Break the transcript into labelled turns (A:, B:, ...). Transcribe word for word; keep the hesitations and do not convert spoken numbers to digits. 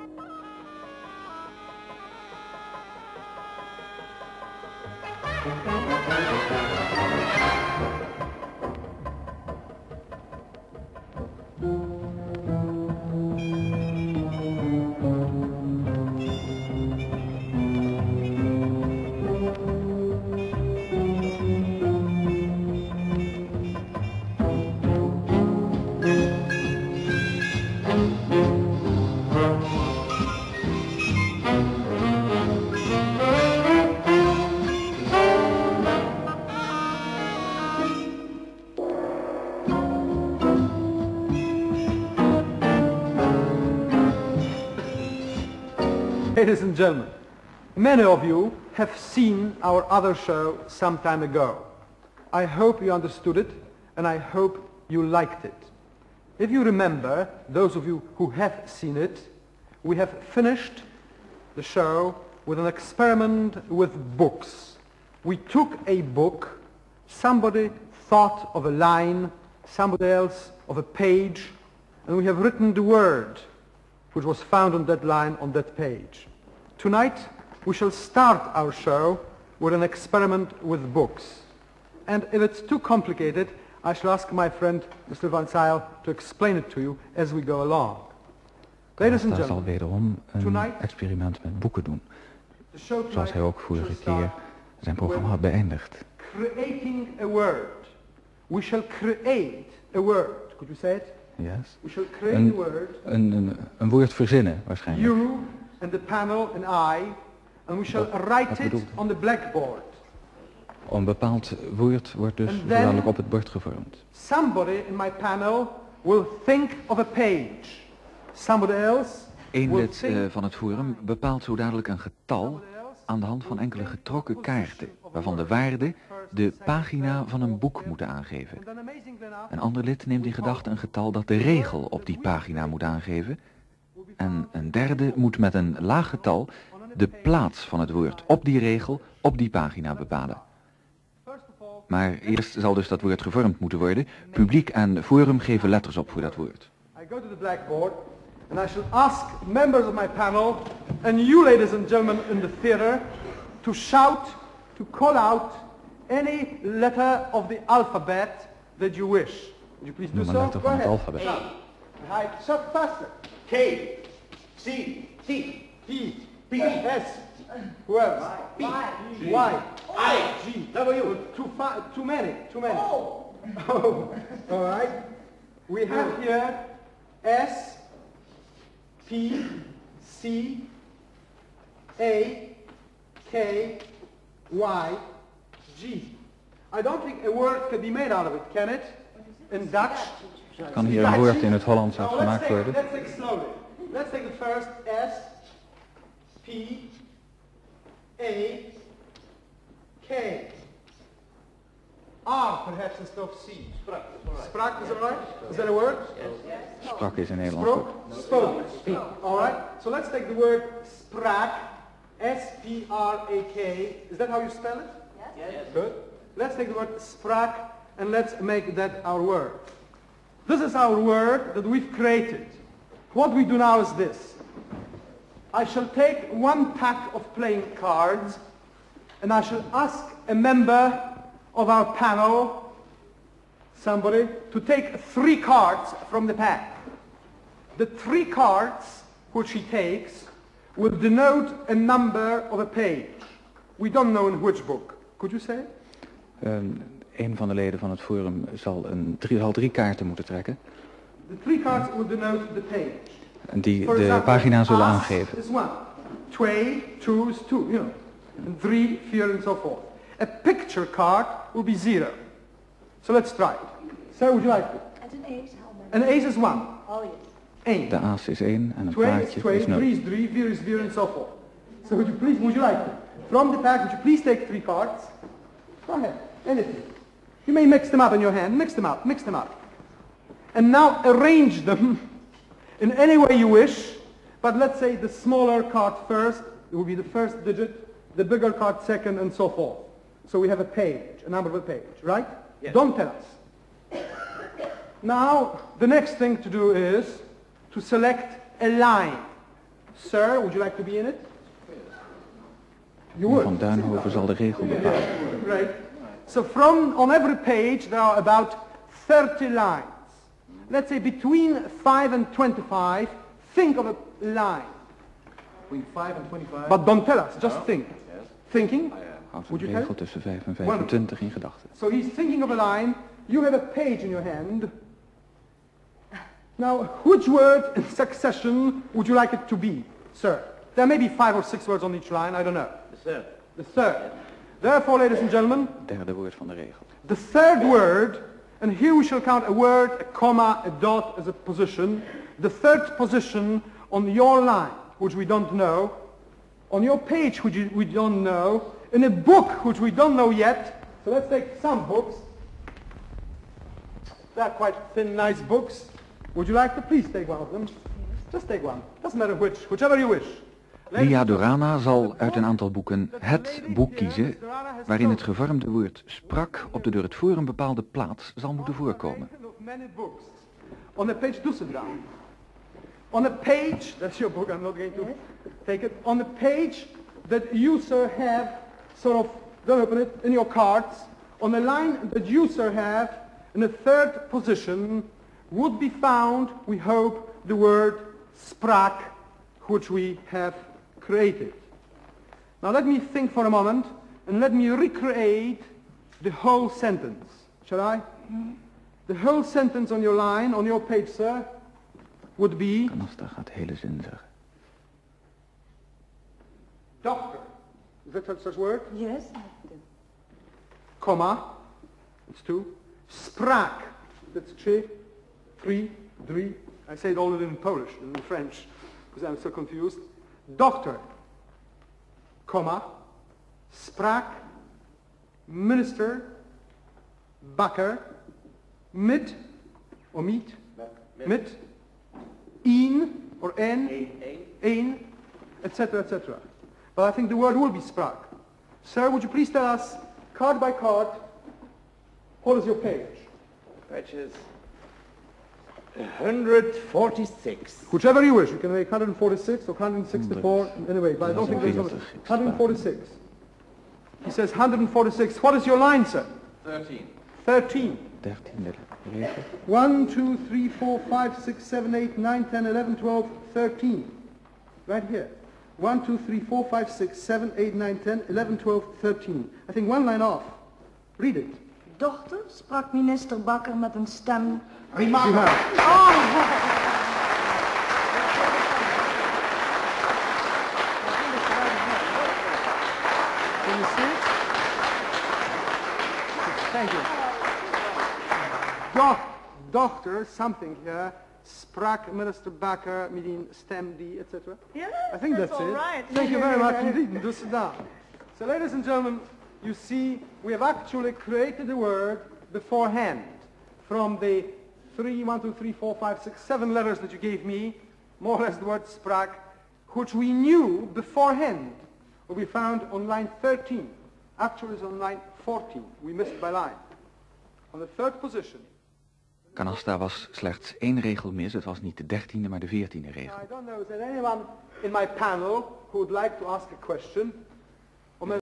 A: Ladies and gentlemen, many of you have seen our other show some time ago. I hope you understood it, and I hope you liked it. If you remember, those of you who have seen it, we have finished the show with an experiment with books. We took a book, somebody thought of a line, somebody else of a page, and we have written the word which was found on that line on that page. Tonight we shall start our show with an experiment with books. And if it's too complicated, I shall ask my friend Mister Van Zyl to explain it to you as we go along. Ladies and
B: gentlemen, zal wederom een experiment met boeken doen. Zoals hij ook vorige keer zijn programma had beëindigd.
A: Creating a word. We shall create a word. Could you say it?
B: Yes.
A: We shall create
B: een,
A: a word.
B: Een, een, een woord verzinnen, waarschijnlijk.
A: You and the panel and I, and we shall
B: wat,
A: write
B: wat
A: it on the blackboard.
B: Een bepaald woord wordt dus voornamelijk op het bord gevormd.
A: Somebody in my panel will think of a page. Somebody else
B: Eén lid uh, van het forum bepaalt zo dadelijk een getal aan de hand van enkele getrokken kaarten, waarvan de waarde de pagina van een boek moeten aangeven. Een ander lid neemt in gedachten een getal dat de regel op die pagina moet aangeven. En een derde moet met een laag getal de plaats van het woord op die regel op die pagina bepalen. Maar eerst zal dus dat woord gevormd moeten worden. Publiek en forum geven letters op voor dat woord.
A: I go to the blackboard and I shall ask members of my panel and you ladies and gentlemen in the theater to shout, to call out any letter of the alphabet that you wish. Would you please do so?
B: Noem een letter van het alfabet.
A: Hi, so faster.
C: K, C, C,
A: E,
C: P,
A: S, who else?
C: P,
A: Y,
C: I,
A: G,
C: W.
A: Too far, too many, too many.
C: Oh.
A: Oh, all right. We have here S, P, C, A, K, Y, G. I don't think a word can be made out of it, can it? In Dutch?
B: Kan hier een woord in het Hollands
A: No,
B: gemaakt worden?
A: Let's take slowly. Let's take the first S, P, A, K. R perhaps instead of C.
C: Sprak,
A: Sprak is alright? Is that a word?
C: Yes.
B: Sprak is in Nederlands.
A: Spoke? Spoke. Alright. So let's take the word sprak. S P R A K. Is that how you spell it?
C: Yes.
A: Good. Let's take the word sprak and let's make that our word. This is our word that we've created. What we do now is this. I shall take one pack of playing cards and I shall ask a member of our panel, somebody, to take three cards from the pack. The three cards which he takes will denote a number of a page. We don't know in which book. Could you say it?
B: Um, een van de leden van het forum zal, een, drie, zal drie kaarten moeten trekken.
A: The three cards will denote the page.
B: En die
A: For
B: de
A: example,
B: pagina zullen
A: as
B: aangeven.
A: is one. Twee, two is two, you know. And three, vier, and so forth. A picture card will be zero. So let's try it. Sarah, would you like it?
D: And an ace, how many?
A: An ace is one.
D: Oh, yes.
A: Eén.
B: De aas is één en een
A: Twee is
B: paardje
A: twee,
B: is nul.
A: three is three, vier is vier, and so forth. So would you please, would you like it? From the pack, would you please take three cards? Go ahead, anything. You may mix them up in your hand, mix them up, mix them up. And now arrange them in any way you wish, but let's say the smaller card first, it will be the first digit, the bigger card second, and so forth. So we have a page, a number of a page, right?
C: Yes.
A: Don't tell us. Now, the next thing to do is to select a line. Sir, would you like to be in it? You would.
B: Van Duinhoven zal de regel bepalen.
A: Right. So from, on every page there are about thirty lines. Let's say between five and twenty-five, think of a line.
C: Between five and twenty-five.
A: But don't tell us, just think.
C: Yes.
A: Thinking?
B: Houdt
A: Would
B: een
A: you
B: regel
A: tell?
B: tussen vijf en vijfentwintig in gedachten.
A: So he's thinking of a line. You have a page in your hand. Now, which word in succession would you like it to be, sir? There may be five or six words on each line, I don't know.
C: The third.
A: The third. Therefore, ladies and gentlemen,
B: Derde woord van de regel.
A: the third word, and here we shall count a word, a comma, a dot as a position. The third position on your line, which we don't know, on your page, which we don't know, in a book, which we don't know yet. So let's take some books. They're quite thin, nice books. Would you like to please take one of them? Just take one. Doesn't matter which, whichever you wish.
B: Lia Dorana zal uit een aantal boeken het boek kiezen waarin het gevormde woord sprak op de door het forum bepaalde plaats zal moeten voorkomen.
A: On a page, do sit down. On a page, that's your book, I'm not going to take it. On a page that you, sir, have sort of, don't open it, in your cards, on a line that you, sir, have in a third position would be found, we hope, the word sprak, which we have created. Now let me think for a moment and let me recreate the whole sentence. Shall I? Mm-hmm. The whole sentence on your line, on your page, sir, would be...
B: Canasta gaat de hele zin zeggen.
A: Doctor. Is that such a word?
D: Yes.
A: Comma. It's two. Sprak. That's three. Three. Three. I say it all in Polish, in French, because I'm so confused. Doctor, comma, sprak, minister, bakker, mit, or meet, mit, een, or en, een, et cetera, et cetera. But I think the word will be sprak. Sir, would you please tell us, card by card, what is your page?
C: Which is one hundred forty-six.
A: Whichever you wish. You can make one hundred forty-six or one hundred sixty-four. Anyway, but I don't think there's no... one hundred forty-six. He says one hundred forty-six. What is your line, sir?
C: Thirteen.
A: thirteen.
B: Dertiende regel.
A: one, two, three, four, five, six, seven, eight, nine, ten, eleven, twelve, thirteen. Right here. one, two, three, four, five, six, seven, eight, nine, ten, eleven, twelve, thirteen. I think one line off. Read it.
D: Dochter, sprak minister Bakker met een stem.
A: Remarkable.
D: Oh.
A: Can you see it? Thank you. Do doctor, something here. Sprak minister Bakker, meaning stem D, et cetera.
D: Yes,
A: I think that's,
D: that's all
A: it.
D: right.
A: Thank you very much indeed. Do sit down. So, ladies and gentlemen, you see, we have actually created a word beforehand from the three, one, two, three, four, five, six, seven letters that you gave me, more or less the word sprak, which we knew beforehand, will be found on line thirteen. Actually, it's on line fourteen. We missed by line. On the third position.
B: Canasta was slechts één regel mis. Het was niet de dertiende, maar de veertiende regel.
A: I don't know, is there anyone in my panel who would like to ask a question?